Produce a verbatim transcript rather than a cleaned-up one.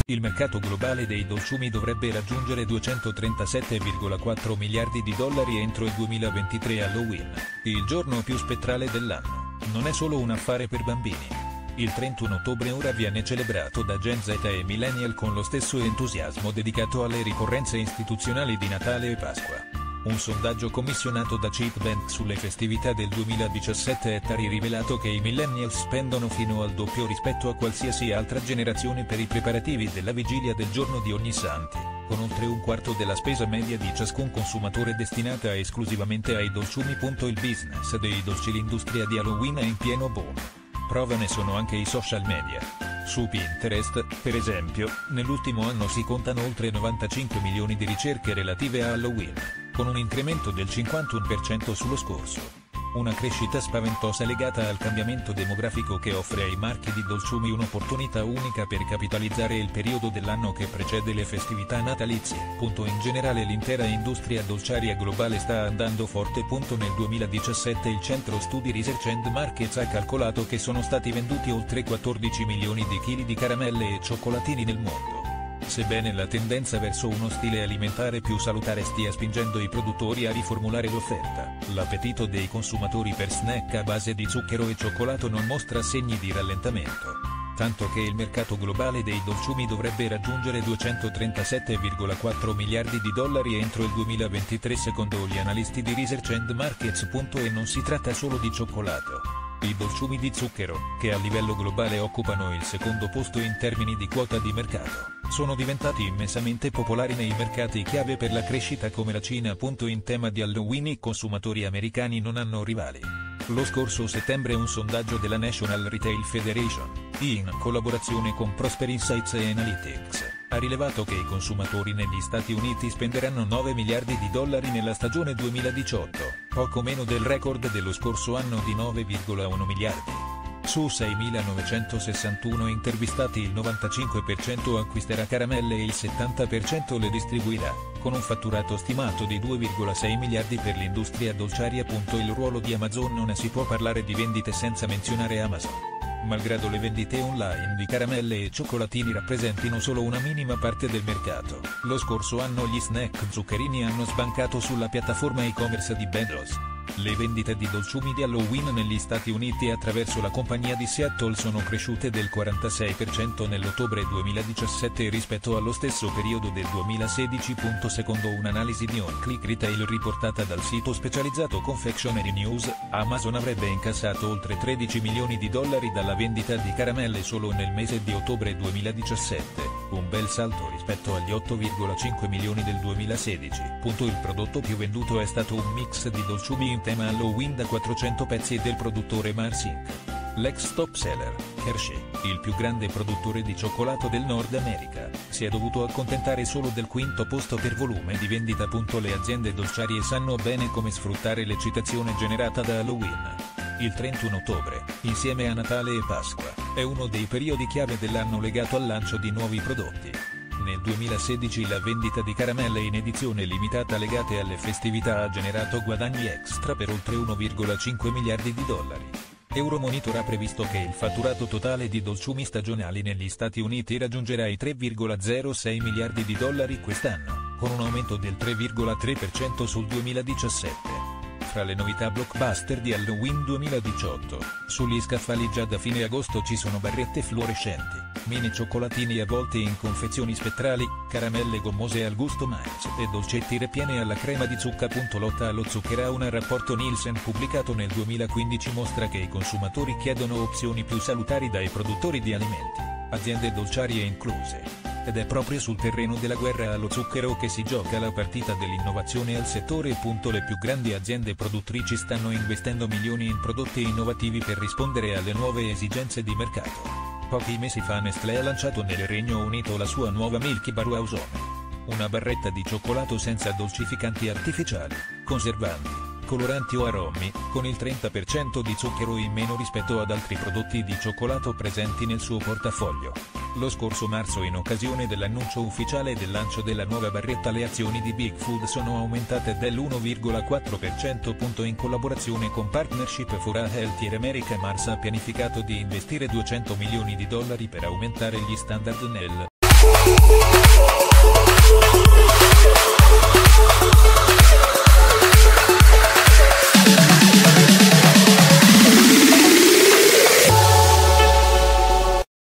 Il mercato globale dei dolciumi dovrebbe raggiungere duecentotrentasette virgola quattro miliardi di dollari entro il duemilaventitré. Halloween, il giorno più spettrale dell'anno, non è solo un affare per bambini. Il trentuno ottobre ora viene celebrato da Gen Z e Millennial con lo stesso entusiasmo dedicato alle ricorrenze istituzionali di Natale e Pasqua. Un sondaggio commissionato da Chipbank sulle festività del duemiladiciassette ha rivelato che i millennials spendono fino al doppio rispetto a qualsiasi altra generazione per i preparativi della vigilia del giorno di Ognissanti, con oltre un quarto della spesa media di ciascun consumatore destinata esclusivamente ai dolciumi. Il business dei dolci, l'industria di Halloween è in pieno boom. Prova ne sono anche i social media. Su Pinterest, per esempio, nell'ultimo anno si contano oltre novantacinque milioni di ricerche relative a Halloween, con un incremento del cinquantuno per cento sullo scorso. Una crescita spaventosa legata al cambiamento demografico che offre ai marchi di dolciumi un'opportunità unica per capitalizzare il periodo dell'anno che precede le festività natalizie. In generale l'intera industria dolciaria globale sta andando forte. Nel duemiladiciassette il centro Studi Research and Markets ha calcolato che sono stati venduti oltre quattordici milioni di chili di caramelle e cioccolatini nel mondo. Sebbene la tendenza verso uno stile alimentare più salutare stia spingendo i produttori a riformulare l'offerta, l'appetito dei consumatori per snack a base di zucchero e cioccolato non mostra segni di rallentamento. Tanto che il mercato globale dei dolciumi dovrebbe raggiungere duecentotrentasette virgola quattro miliardi di dollari entro il duemilaventitré secondo gli analisti di Research and Markets. E non si tratta solo di cioccolato. I dolciumi di zucchero, che a livello globale occupano il secondo posto in termini di quota di mercato, sono diventati immensamente popolari nei mercati chiave per la crescita come la Cina. In tema di Halloween i consumatori americani non hanno rivali. Lo scorso settembre un sondaggio della National Retail Federation, in collaborazione con Prosper Insights e Analytics, ha rilevato che i consumatori negli Stati Uniti spenderanno nove miliardi di dollari nella stagione duemiladiciotto, poco meno del record dello scorso anno di nove virgola uno miliardi. Su seimilanovecentosessantuno intervistati il novantacinque per cento acquisterà caramelle e il settanta per cento le distribuirà, con un fatturato stimato di due virgola sei miliardi per l'industria dolciaria. Il ruolo di Amazon. Non si può parlare di vendite senza menzionare Amazon. Malgrado le vendite online di caramelle e cioccolatini rappresentino solo una minima parte del mercato, lo scorso anno gli snack zuccherini hanno sbancato sulla piattaforma e-commerce di Bedros. Le vendite di dolciumi di Halloween negli Stati Uniti attraverso la compagnia di Seattle sono cresciute del quarantasei per cento nell'ottobre duemiladiciassette rispetto allo stesso periodo del duemilasedici. Secondo un'analisi di On Click Retail riportata dal sito specializzato Confectionery News, Amazon avrebbe incassato oltre tredici milioni di dollari dalla vendita di caramelle solo nel mese di ottobre duemiladiciassette, un bel salto rispetto agli otto virgola cinque milioni del duemilasedici. Il prodotto più venduto è stato un mix di dolciumi in tema Halloween da quattrocento pezzi del produttore Mars incorporated. L'ex top seller, Hershey, il più grande produttore di cioccolato del Nord America, si è dovuto accontentare solo del quinto posto per volume di vendita. Le aziende dolciarie sanno bene come sfruttare l'eccitazione generata da Halloween. Il trentuno ottobre, insieme a Natale e Pasqua, è uno dei periodi chiave dell'anno legato al lancio di nuovi prodotti. Nel duemilasedici la vendita di caramelle in edizione limitata legate alle festività ha generato guadagni extra per oltre uno virgola cinque miliardi di dollari. Euromonitor ha previsto che il fatturato totale di dolciumi stagionali negli Stati Uniti raggiungerà i tre virgola zero sei miliardi di dollari quest'anno, con un aumento del tre virgola tre per cento sul duemiladiciassette. Fra le novità blockbuster di Halloween duemiladiciotto, sugli scaffali già da fine agosto ci sono barrette fluorescenti, mini cioccolatini avvolti in confezioni spettrali, caramelle gommose al gusto Mars e dolcetti ripiene alla crema di zucca. Lotta allo zucchero. Un rapporto Nielsen pubblicato nel duemilaquindici mostra che i consumatori chiedono opzioni più salutari dai produttori di alimenti, aziende dolciarie incluse. Ed è proprio sul terreno della guerra allo zucchero che si gioca la partita dell'innovazione al settore. Le più grandi aziende produttrici stanno investendo milioni in prodotti innovativi per rispondere alle nuove esigenze di mercato. Pochi mesi fa Nestlé ha lanciato nel Regno Unito la sua nuova Milky Bar Awesome, una barretta di cioccolato senza dolcificanti artificiali, conservanti, coloranti o aromi, con il trenta per cento di zucchero in meno rispetto ad altri prodotti di cioccolato presenti nel suo portafoglio. Lo scorso marzo, in occasione dell'annuncio ufficiale del lancio della nuova barretta, le azioni di Big Food sono aumentate dell'uno virgola quattro per cento. In collaborazione con Partnership for a Healthier America, Mars ha pianificato di investire duecento milioni di dollari per aumentare gli standard nel